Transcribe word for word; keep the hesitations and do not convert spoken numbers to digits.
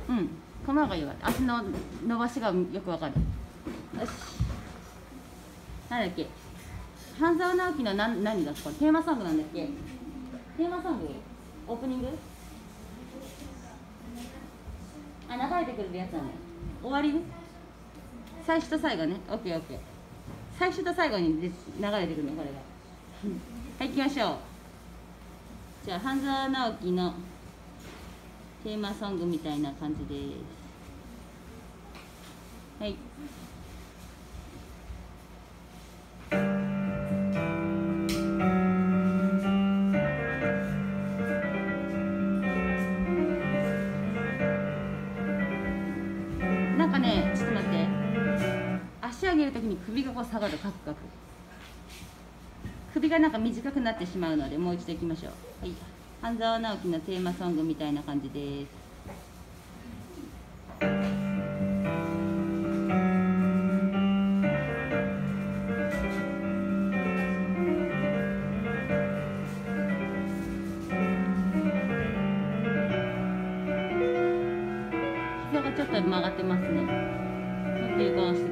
うん、この方がいいわ。足の伸ばしがよくわかる。よし。なんだっけ。半沢直樹の何何だっけ、これテーマソングなんだっけ。テーマソング、オープニング。あ、流れてくるやつだね。終わりね。最初と最後ね。オッケーオッケー。最初と最後にで流れてくるのこれが。はい、行きましょう。じゃあ半沢直樹のテーマソングみたいな感じです。はい。なんかね、ちょっと待って。足上げるときに首がこう下がる、カクカク。首がなんか短くなってしまうので、もう一度いきましょう。はい。半沢直樹のテーマソングみたいな感じです。膝がちょっと曲がってますね。もう一回回して。